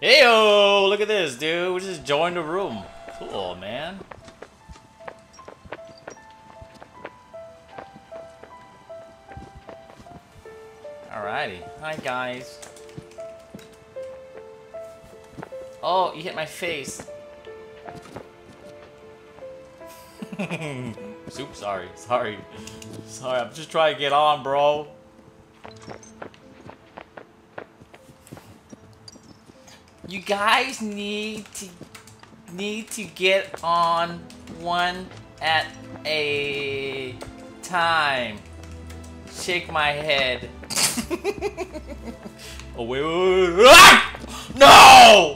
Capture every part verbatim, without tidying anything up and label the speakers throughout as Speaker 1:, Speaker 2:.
Speaker 1: Heyo! Look at this, dude. We just joined the room. Cool, man. Alrighty. Hi, guys. Oh, you hit my face. Soup, sorry. Sorry. Sorry, I'm just trying to get on, bro. You guys need to need to get on one at a time. Shake my head. Oh wait, wait, wait. Ah! No!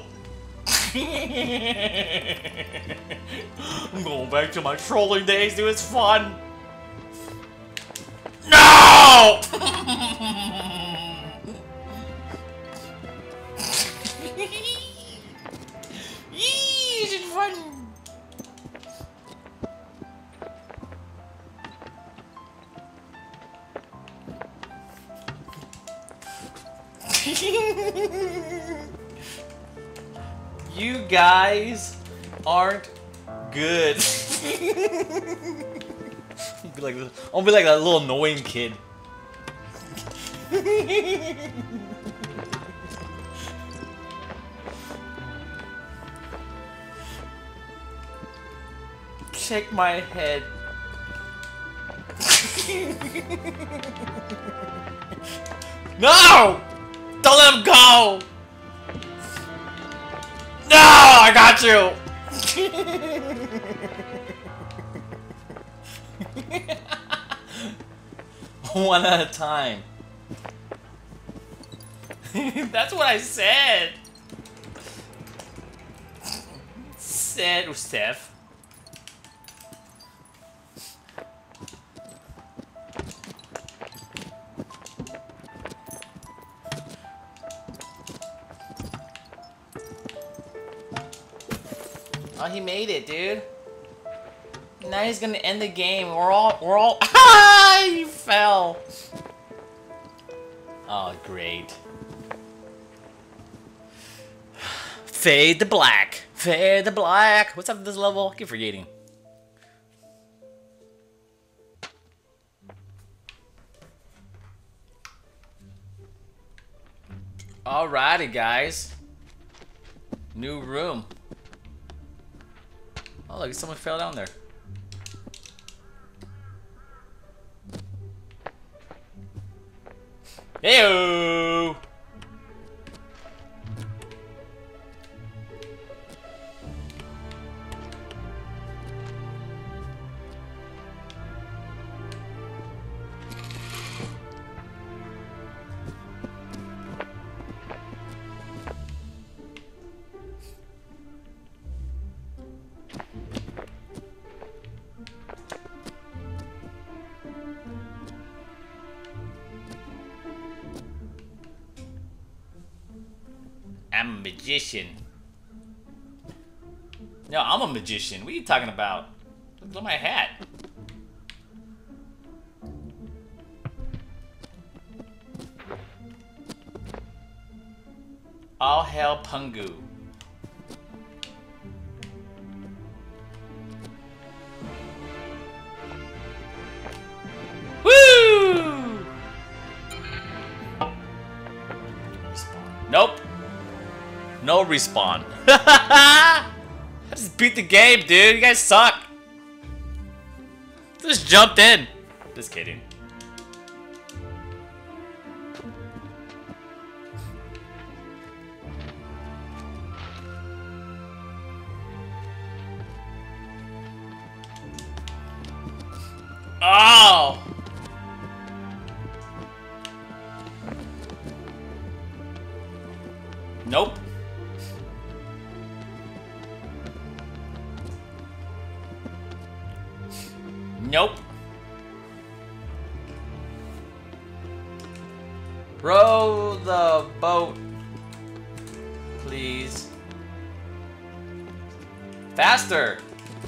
Speaker 1: I'm going back to my trolling days, dude. It's fun. No! Yee, this is fun. You guys aren't good. Be like, I'll be like that little annoying kid. Shake my head. No! Don't let him go! No! I got you! One at a time. That's what I said! Said Steph. Oh, he made it, dude. Now he's gonna end the game. We're all, we're all. Ah! He fell. Oh, great. Fade to black. Fade to black. What's up with this level? I keep forgetting. Alrighty, guys. New room. Oh, look, someone fell down there. Heyo! I'm a magician. No, I'm a magician. What are you talking about? Look at my hat. All hail Pungu. Woo! Nope. No respawn. I just beat the game, dude. You guys suck. Just jumped in. Just kidding. Oh! Nope. Nope. Row the boat, please. Faster!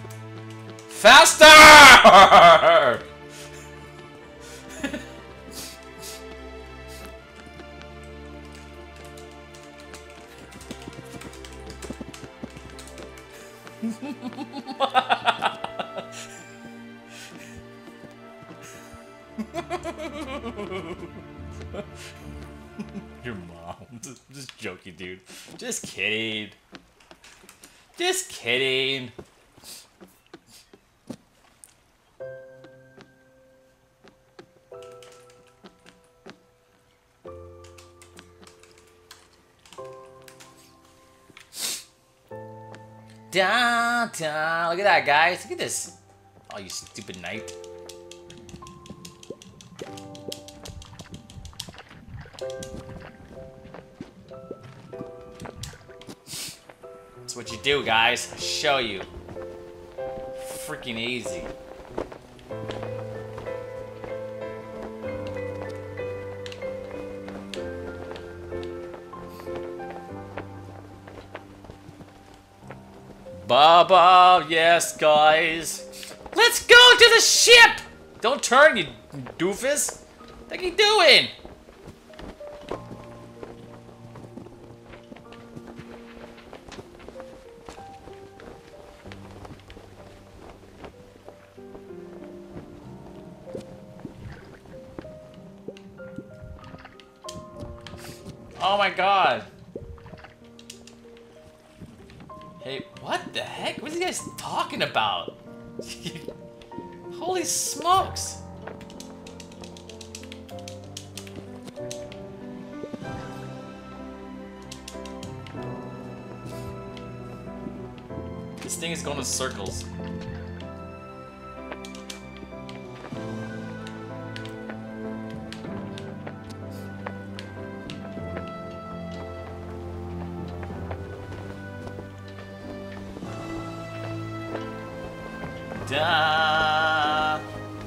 Speaker 1: Faster! Your mom. Just, just joking, dude. Just kidding. Just kidding. Down, down. Look at that, guys. Look at this. Oh, you stupid knight. That's what you do, guys. I show you. Freaking easy. Baba, yes, guys. Let's go to the ship! Don't turn, you doofus. What are you doing? Oh my god. Hey, what the heck? What are you guys talking about? Holy smokes! This thing is going in circles. Da.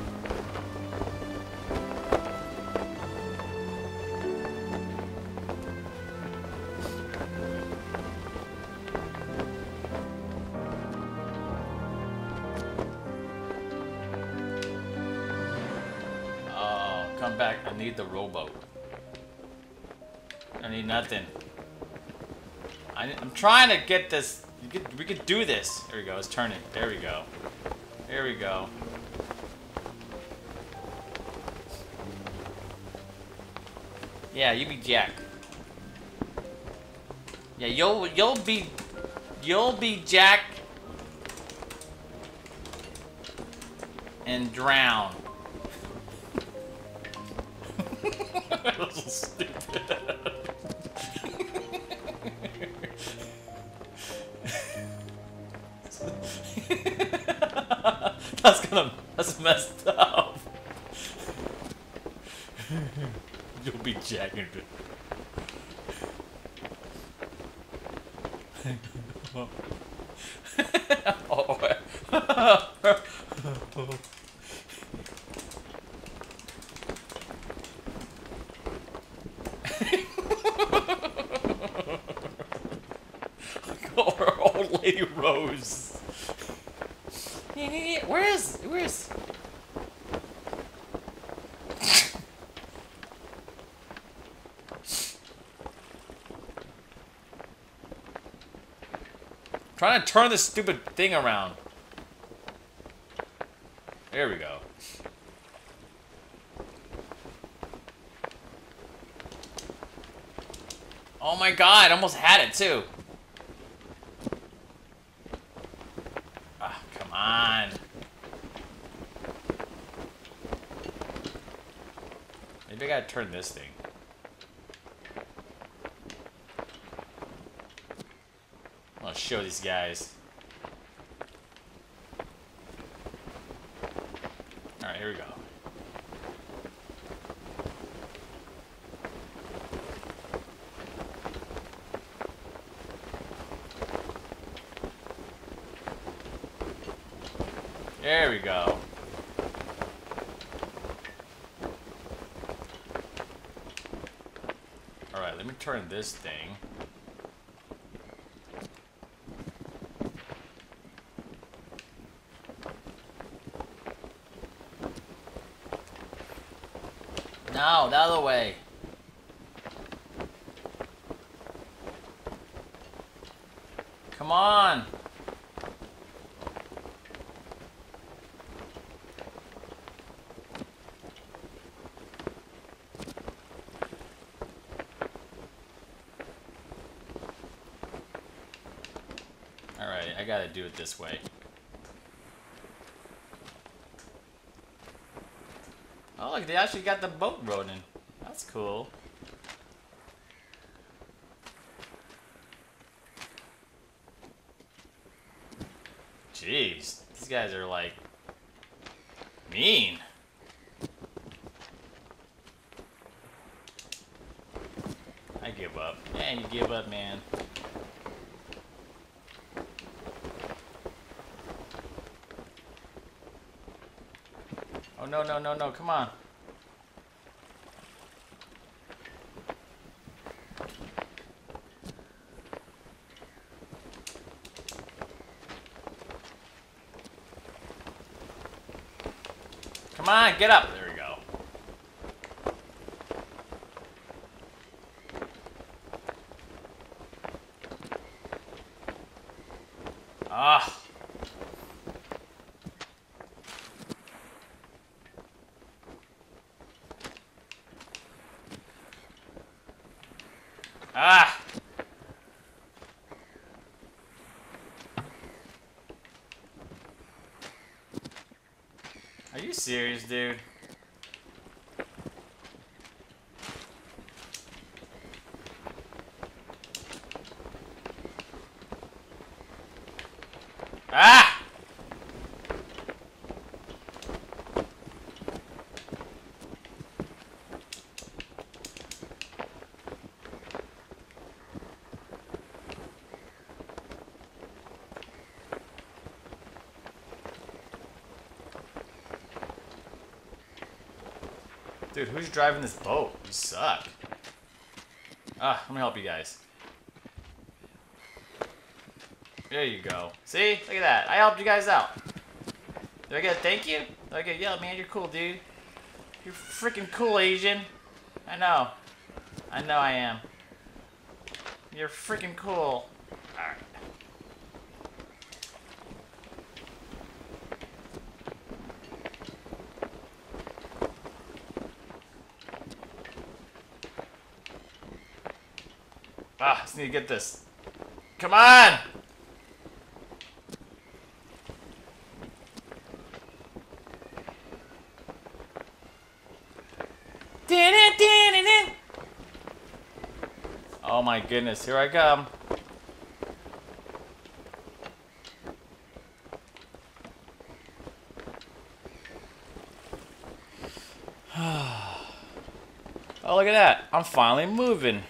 Speaker 1: Oh, come back. I need the rowboat. I need nothing. I, I'm trying to get this. You could, we could do this. There we go. It's turning. There we go. There we go. Yeah, you be Jack. Yeah, you'll you'll be you'll be Jack and drown. That's so stupid. That's gonna that's messed up. You'll be jacking it. Or old lady Rose. Where is where is trying to turn this stupid thing around. There we go. Oh my god, I almost had it too. Ah, come on. Maybe I gotta turn this thing. I'll show these guys. Alright, here we go. There we go. Alright, let me turn this thing. No, the other way. Come on. I gotta do it this way. Oh, look, they actually got the boat rolling. That's cool. Jeez, these guys are like mean. I give up. Yeah, you give up, man. Oh, no, no, no, no, come on. Come on, get up. There we go. Ah. Ah! Are you serious, dude? Ah! Dude, who's driving this boat? You suck. Ah, let me help you guys. There you go. See? Look at that. I helped you guys out. Do I get a thank you? Do I get, yeah, man, you're cool, dude. You're freaking cool, Asian. I know. I know I am. You're freaking cool. Alright. Ah, just need to get this. Come on! Oh my goodness, here I come. Oh, look at that. I'm finally moving.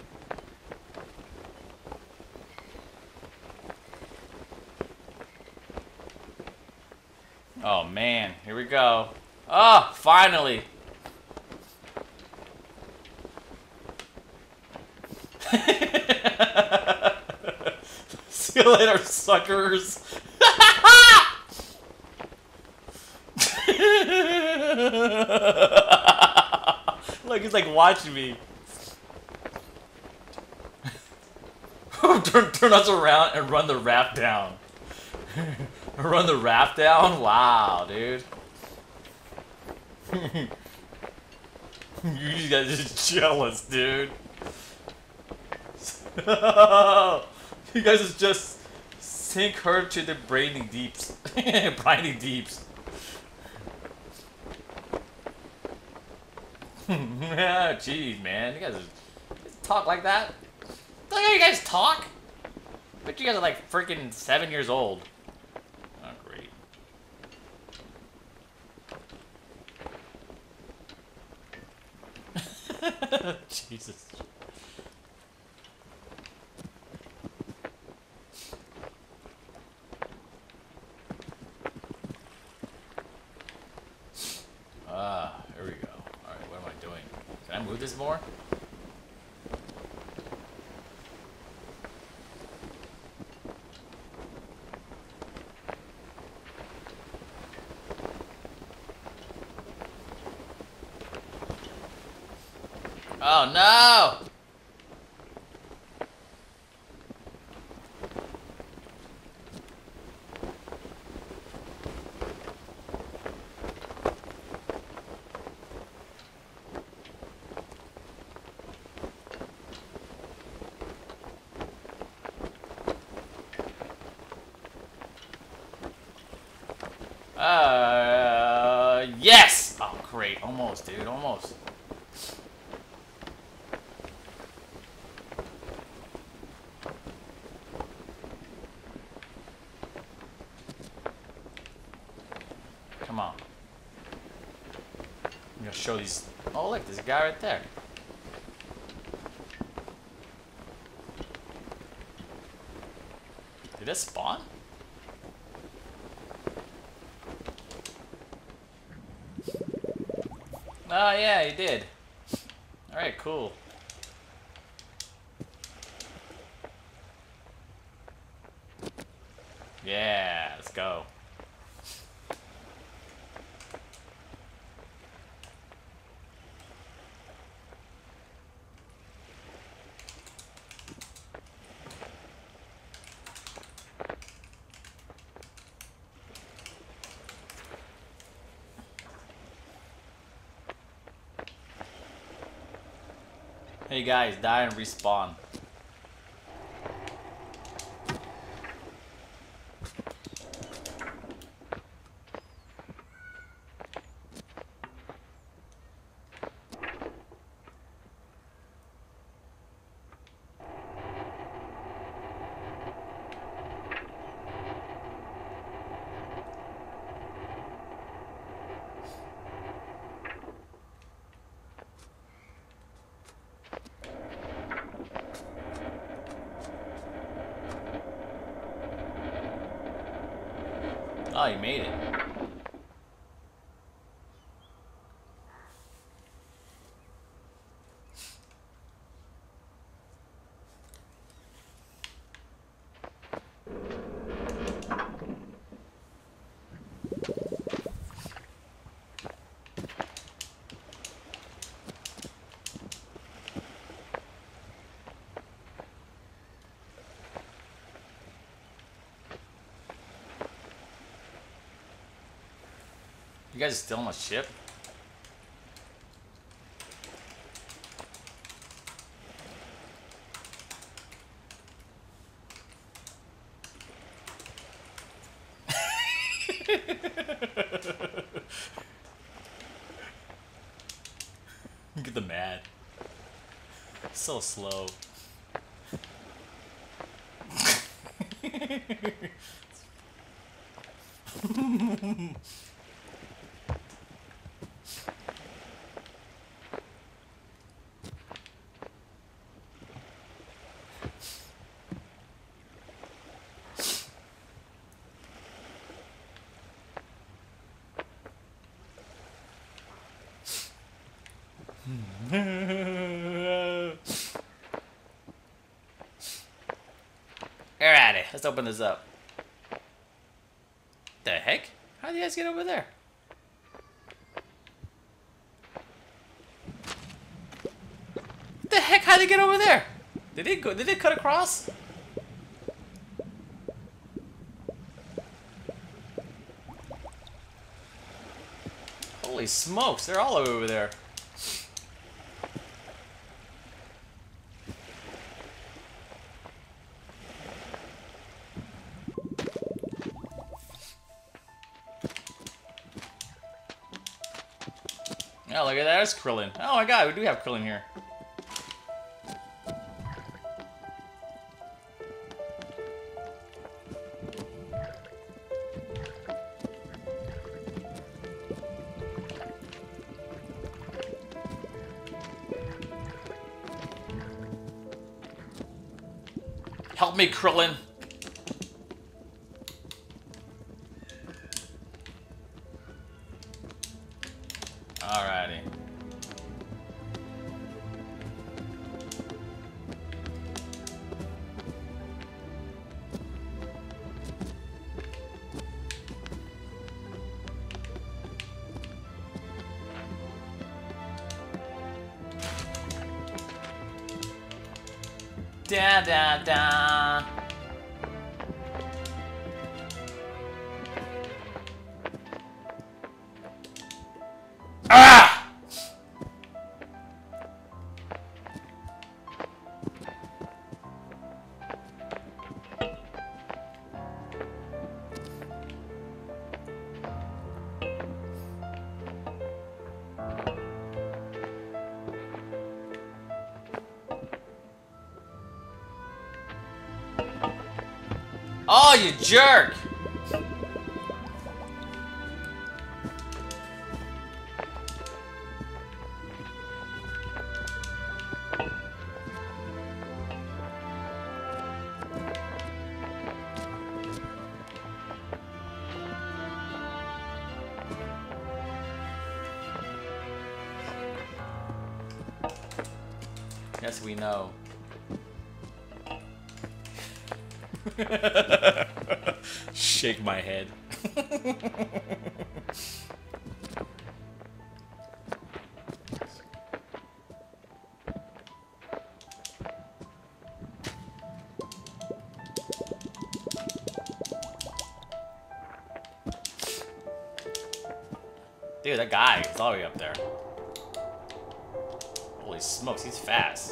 Speaker 1: Oh man, here we go. Oh, finally. See you later, suckers. Look, he's like watching me. turn, turn us around and run the raft down. Run the raft down? Wow, dude. You guys are just jealous, dude. You guys is just sink her to the briny deeps. Briny deeps. Jeez, man. You guys are, talk like that? Look how you guys talk. Bet you guys are like freaking seven years old. Oh, great. Jesus. Ah, here we go. Alright, what am I doing? Can I move this more? Oh no! Almost, dude. Almost. Come on. I'm gonna show these. Oh, look, there's a guy right there. Did it spawn? Oh, yeah, he did. Alright, cool. Yeah, let's go. Hey guys, die and respawn. Oh, you made it. You guys are still on the ship? Look at the mad. So slow. Alrighty, let's open this up. The heck? How do you guys get over there? What the heck? How'd they get over there? Did they go? Did they cut across? Holy smokes! They're all over there. Oh, look at that, there's Krillin. Oh my god, we do have Krillin here. Help me, Krillin. Alrighty. Da da da. Ah! you jerk! Yes, we know. Shake my head. Dude, that guy is all the way up there. Holy smokes, he's fast.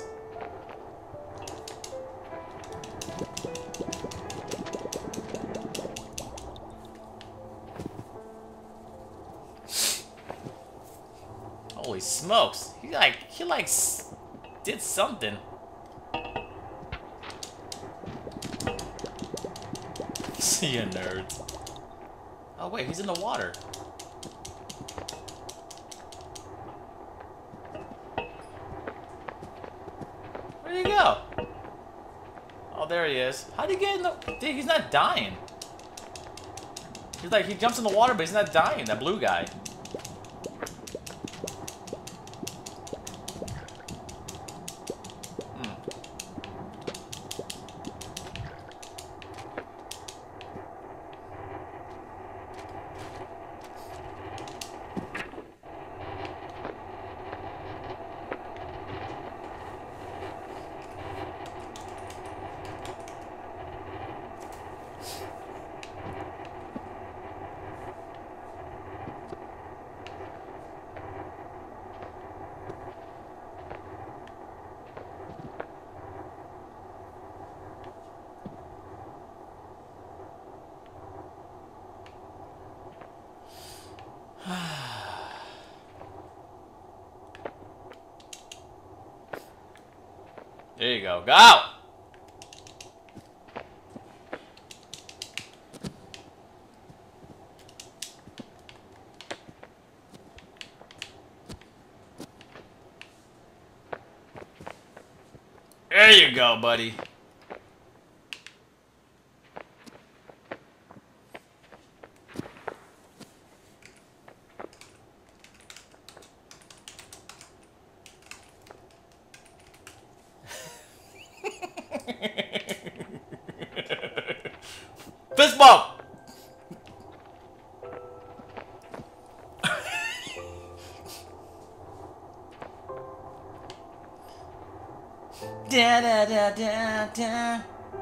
Speaker 1: Holy smokes, he like, he like s did something. See ya, nerds. Oh wait, he's in the water. Where'd he go? Oh, there he is. How'd he get in the... Dude, he's not dying. He's like, he jumps in the water, but he's not dying, that blue guy. There you go. Go! There you go, buddy. Fist bump! Da da da da da.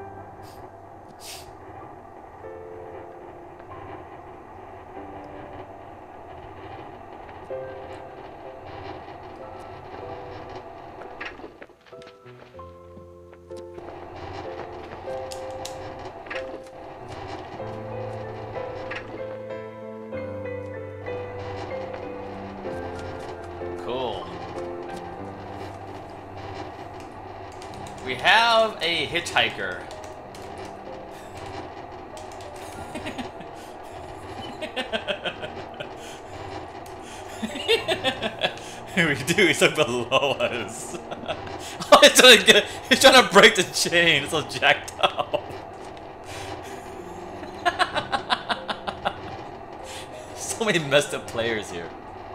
Speaker 1: Cool. We have a hitchhiker. We do, he's like below us. Oh, he's trying to get, he's trying to break the chain, it's all jacked up. So many messed up players here.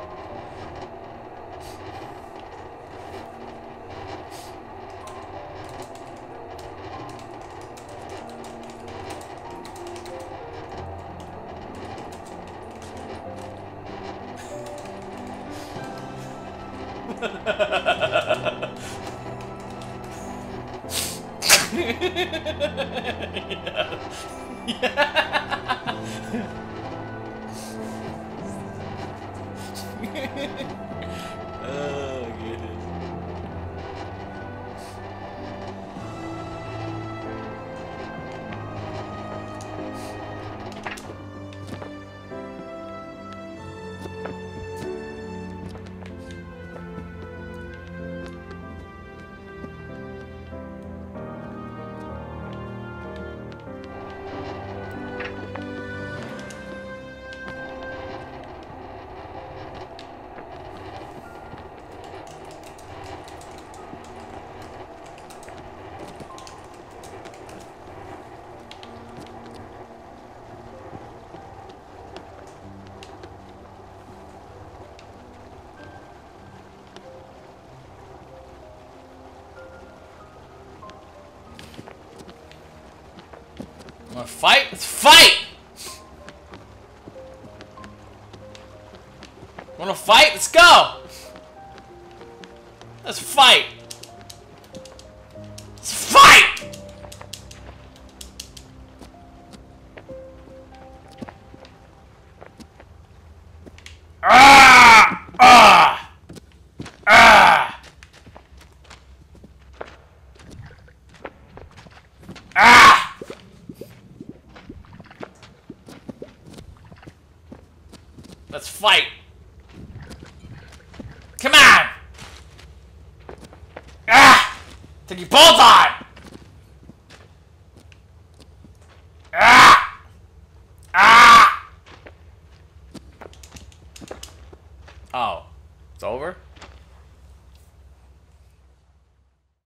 Speaker 1: Oh, goodness. Wanna fight? Let's fight! Wanna fight? Let's go! Let's fight! Let's fight! Ah! Ah! Ah! Ah! Let's fight! Come on! Ah! Take your balls on!